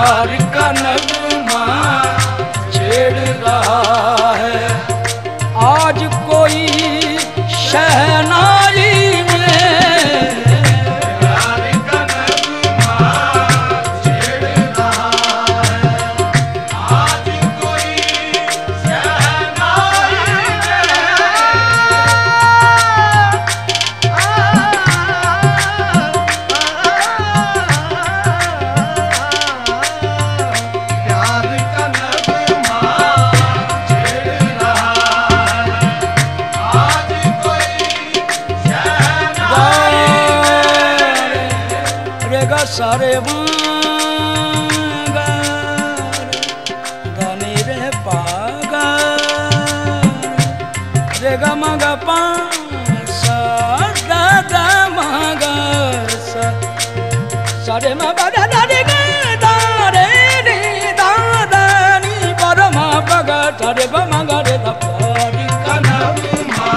प्यार का नगमा छेड़ रहा है। आज कोई शहनाई सारे गाने रे पागा रे गा मगा पा सा गा गा मगा सा सारे मा बा दा दा रे गा दा रे रे दा दा नी पा रा मा पा गा धा रे पा मा गा रे दा प्यार का नगमा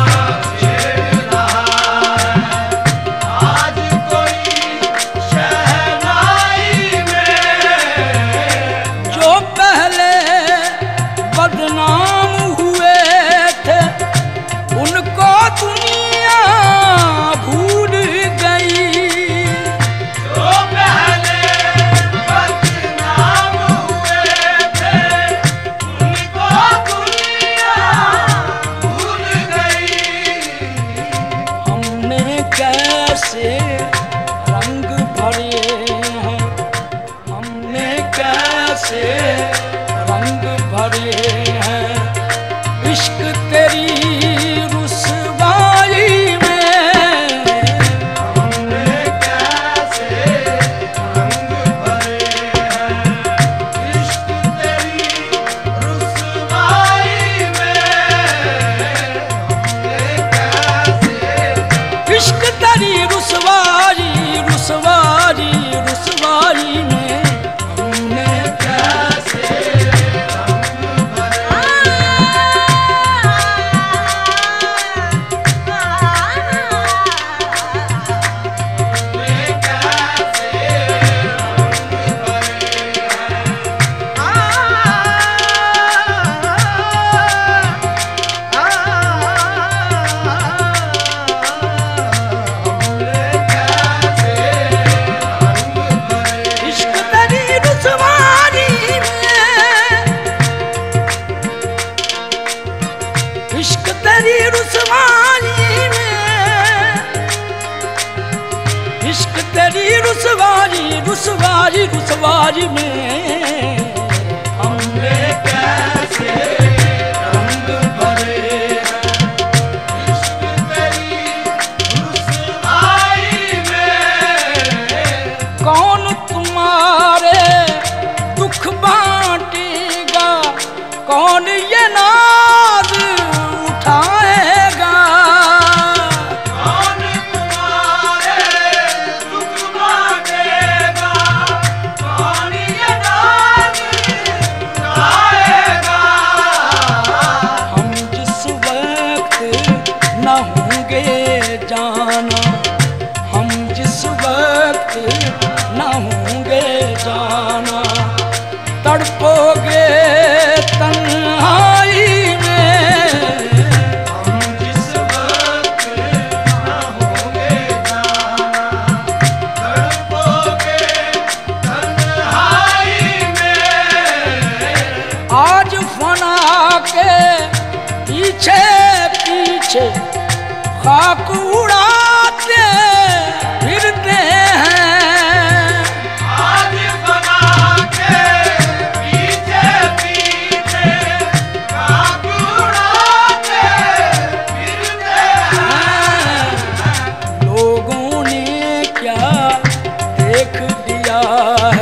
बदनाम हुए थे उनको दुनिया भूल गई। जो पहले बदनाम हुए थे उनको दुनिया भूल गई। हमने कैसे रंग भरे हैं, हमने कैसे रंग भरे हैं इश्क तेरी रुसवाई में। हमने कैसे रंग भरे हैं इश्क तेरी रुसवाई में। हमने कैसे इश्क तेरी रुसवाई रुसवाई रुसवाई में हमने कैसे इश्क तेरी रुसवाई में, इश्क तेरी रुसवाई रुसवाई रुसवाई में हमने कैसे रंग भरे हैं इश्क तेरी रुसवाई में। कौन तुम्हारे दुख बांटेगा, कौन ये नाज उठाएगा। कौन तुम्हारे दुख बांटेगा, कौन ये नाज उठाएगा। हम जिस वक्त न होंगे जाना, हम जिस वक्त न होंगे जाना, तड़पोगे तन्हाई में। हम जिस वक्त न होंगे जाना, तड़पोगे तन्हाई में। आज फना के पीछे पीछे खाक उड़ाते फिरते हैं। आज फना के पीछे पीछे खाक उड़ाते फिरते हैं। लोगों ने क्या देख लिया